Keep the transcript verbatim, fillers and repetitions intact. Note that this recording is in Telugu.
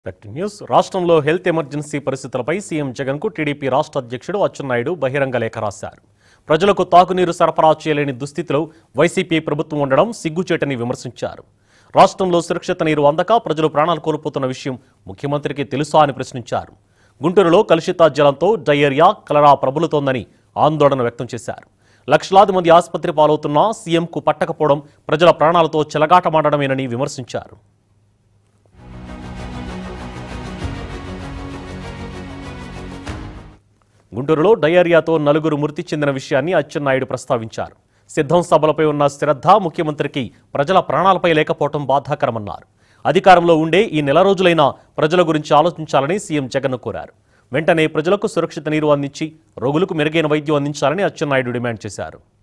న్యూస్ రాష్ట్రంలో హెల్త్ ఎమర్జెన్సీ పరిస్థితులపై సీఎం జగన్ కు టీడీపీ రాష్ట్ర అధ్యక్షుడు అచ్చెన్నాయుడు బహిరంగ లేఖ రాశారు. ప్రజలకు తాగునీరు సరఫరా చేయలేని దుస్థితిలో వైసీపీ ప్రభుత్వం ఉండడం సిగ్గుచేటని విమర్శించారు. రాష్ట్రంలో సురక్షిత నీరు అందక ప్రజలు ప్రాణాలు కోల్పోతున్న విషయం ముఖ్యమంత్రికి తెలుసా అని ప్రశ్నించారు. గుంటూరులో కలుషిత జలంతో డయేరియా, కలరా ప్రబలుతోందని ఆందోళన వ్యక్తం చేశారు. లక్షలాది మంది ఆసుపత్రి పాలవుతున్నా సీఎంకు పట్టకపోవడం ప్రజల ప్రాణాలతో చెలగాటమాడడమేనని విమర్శించారు. గుంటూరులో డయేరియాతో నలుగురు మృతి చెందిన విషయాన్ని అచ్చెన్నాయుడు ప్రస్తావించారు. సిద్ధం సభలపై ఉన్న శ్రద్ధ ముఖ్యమంత్రికి ప్రజల ప్రాణాలపై లేకపోవడం బాధాకరమన్నారు. అధికారంలో ఉండే ఈ నెల రోజులైనా ప్రజల గురించి ఆలోచించాలని సీఎం జగన్ కోరారు. వెంటనే ప్రజలకు సురక్షిత నీరు అందించి రోగులకు మెరుగైన వైద్యం అందించాలని అచ్చెన్నాయుడు డిమాండ్ చేశారు.